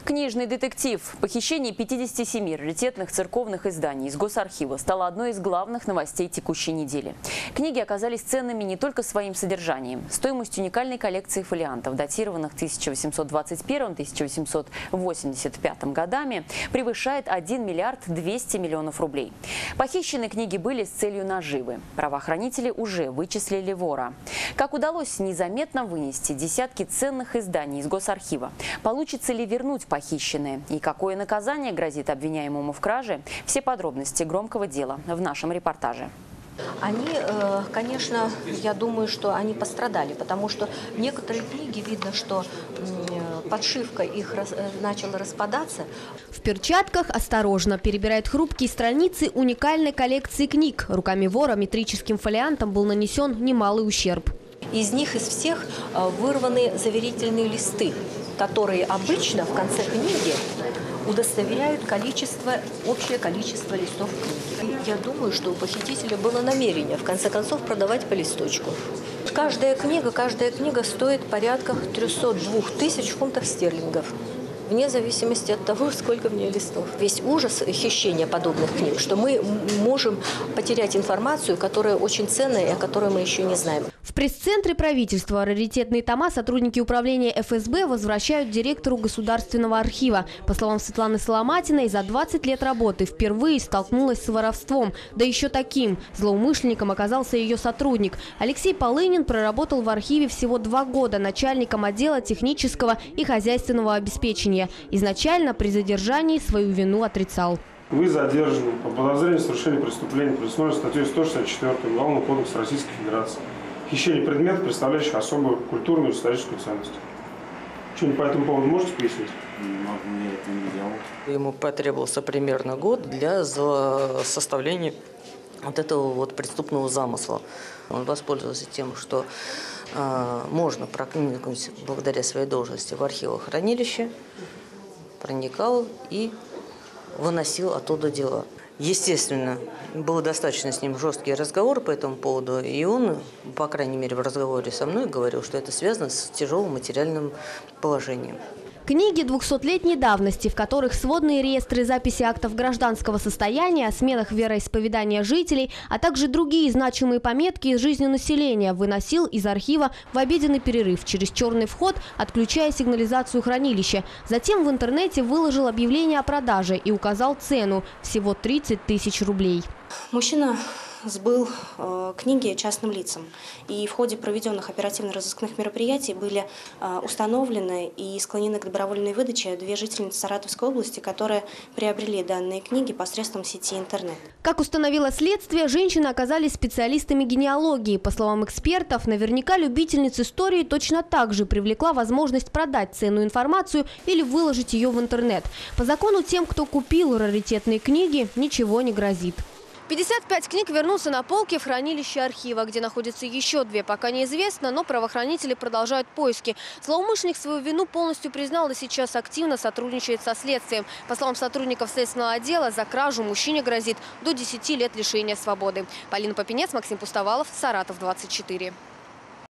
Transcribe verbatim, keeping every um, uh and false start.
Книжный детектив. Похищение пятидесяти семи раритетных церковных изданий из Госархива стало одной из главных новостей текущей недели. Книги оказались ценными не только своим содержанием. Стоимость уникальной коллекции фолиантов, датированных тысяча восемьсот двадцать первым — тысяча восемьсот восемьдесят пятым годами, превышает один миллиард двести миллионов рублей. Похищенные книги были с целью наживы. Правоохранители уже вычислили вора. Как удалось незаметно вынести десятки ценных изданий из Госархива? Получится ли вернуть похищенные? Похищенные. И какое наказание грозит обвиняемому в краже? Все подробности громкого дела в нашем репортаже. Они, конечно, я думаю, что они пострадали, потому что некоторые книги, видно, что подшивка их начала распадаться. В перчатках осторожно перебирает хрупкие страницы уникальной коллекции книг. Руками вора метрическим фолиантом был нанесен немалый ущерб. Из них, из всех, вырваны заверительные листы, которые обычно в конце книги удостоверяют количество, общее количество листов книги. Я думаю, что у похитителя было намерение, в конце концов, продавать по листочку. Каждая книга, каждая книга стоит порядка трёхсот двух тысяч фунтов стерлингов, вне зависимости от того, сколько в ней листов. Весь ужас хищения подобных книг, что мы можем потерять информацию, которая очень ценная и о которой мы еще не знаем. В пресс-центре правительства раритетные тома сотрудники управления эф эс бэ возвращают директору Государственного архива. По словам Светланы Соломатиной, за двадцать лет работы впервые столкнулась с воровством. Да еще таким. Злоумышленником оказался ее сотрудник. Алексей Полынин проработал в архиве всего два года начальником отдела технического и хозяйственного обеспечения. Изначально при задержании свою вину отрицал. Вы задержаны по подозрению в совершении преступления, предусмотренной статьей сто шестьдесят четыре Уголовного кодекса Российской Федерации. Хищение предметов, представляющих особую культурную и историческую ценность. Что-нибудь по этому поводу можете пояснить? Я это не делал. Ему потребовался примерно год для составления вот этого вот преступного замысла. Он воспользовался тем, что э, можно проникнуть благодаря своей должности в архивохранилище, проникал и выносил оттуда дела. Естественно, был достаточно с ним жесткий разговор по этому поводу, и он, по крайней мере, в разговоре со мной говорил, что это связано с тяжелым материальным положением. Книги двухсотлетней давности, в которых сводные реестры записи актов гражданского состояния, о сменах вероисповедания жителей, а также другие значимые пометки из жизни населения, выносил из архива в обеденный перерыв через черный вход, отключая сигнализацию хранилища. Затем в интернете выложил объявление о продаже и указал цену – всего тридцать тысяч рублей. Мужчина сбыл э, книги частным лицам. И в ходе проведенных оперативно-розыскных мероприятий были э, установлены и склонены к добровольной выдаче две жительницы Саратовской области, которые приобрели данные книги посредством сети интернет. Как установило следствие, женщины оказались специалистами генеалогии. По словам экспертов, наверняка любительниц истории точно так же привлекла возможность продать ценную информацию или выложить ее в интернет. По закону тем, кто купил раритетные книги, ничего не грозит. пятьдесят пять книг вернутся на полки в хранилище архива, где находятся еще две, пока неизвестно, но правоохранители продолжают поиски. Злоумышленник свою вину полностью признал и сейчас активно сотрудничает со следствием. По словам сотрудников следственного отдела, за кражу мужчине грозит до десяти лет лишения свободы. Полина Попенец, Максим Пустовалов, Саратов двадцать четыре.